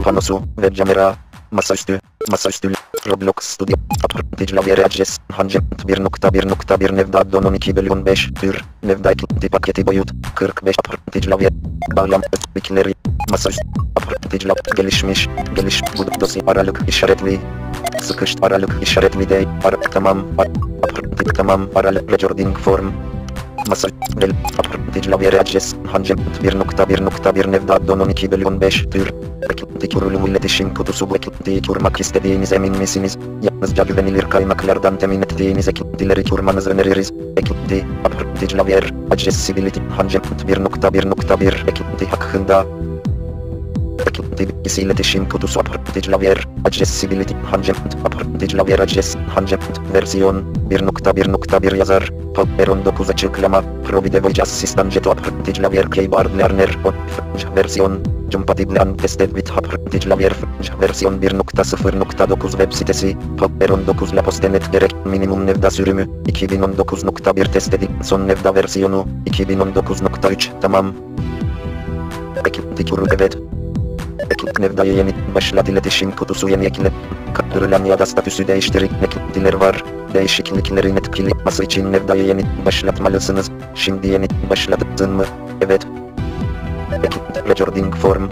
Panosu, web camera, masaüstü, Roblox Studio, Apprentice Lavier Adres, Hancent 1.1.1 Nevda Don 12 bölü 5, tür, Nevda eklenti paketi boyut, 45 Apprentice Lavier, bağlam, bilgileri, masaüstü, Apprentice Lavier, gelişmiş, bu dosya aralık işaretli, sıkıştı aralık işaretli de, tamam, Apprentice tamam, aralık recording form, masaüstü, Apprentice Lavier Adres, Hancent 1.1.1 Nevda Don 12 bölü 5, tür, eklenti kurulumu iletişim kutusu bu eklentiyi kurmak istediğiniz emin misiniz? Yalnızca güvenilir kaynaklardan temin ettiğiniz eklentileri kurmanızı öneririz. Eklenti, Apprentice Lavier, Accessibility, Hancent 1.1.1 eklenti hakkında. Eklenti bilgisi iletişim kutusu Apprentice Lavier, Accessibility, Hancent, Apprentice Lavier Hancent, versiyon 1.1.1 yazar. Power 19 açıklama, Provide Voice Assistant Jet Apprentice Lavier Keyboard Learner, versiyon Compatible and Tested with Apprentice Lavier versiyon 1.0.9 web sitesi Power 19 La Postenet gerek minimum Nevda sürümü 2019.1 test edildi son Nevda versiyonu 2019.3 tamam. Eklenti kuru evet. Eklenti Nevda'ya yeni başlat iletişim kutusu yeni ekle. Kaldırılan ya da statüsü değiştirik eklentiler var. Değişikliklerin etkili yapması için Nevda'ya yeni başlatmalısınız. Şimdi yeni başlattın mı? Evet. Eklenti recording form.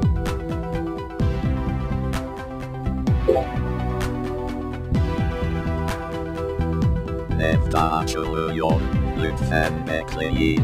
Nevda açılıyor. Lütfen bekleyin.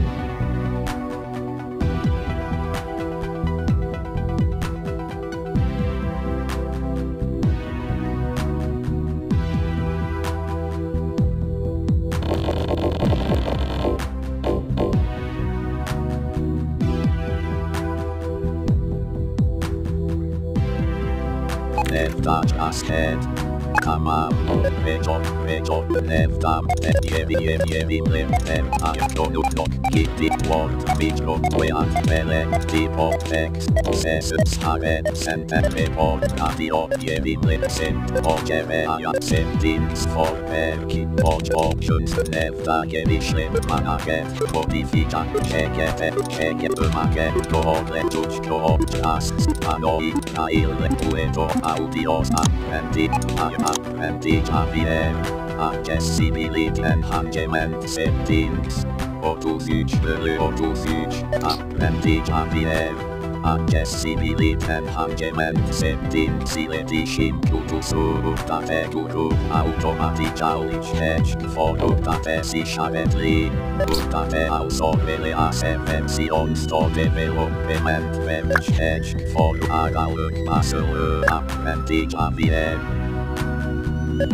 Nevda Casket. Tamam. Reco, Nevda, Yevi, Donut, Gitti, Word, Video, Weat, Vele, Tipo, Text, Saret, Senten, Report, Radio, Yevi, Listen, OGV, Settings, for Perki, Options, Nevda, Gelişim, Managet, Modifica, Çeke, Maket, Koodle, Tuç, Koodcast, Panoi, Kaile, Uedo, Audios, Apprentice Lavier, Accessibility Enhancement Settings, 33 bölü 33, Apprentice Lavier, Accessibility Enhancement Settings iletişim kutusu, date kuru, automatically check for date işaretli, date auswähle Ascensions to Development web check for aralık basılı, Apprentice Lavier.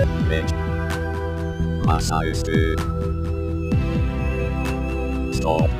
Masaüstü. Stop.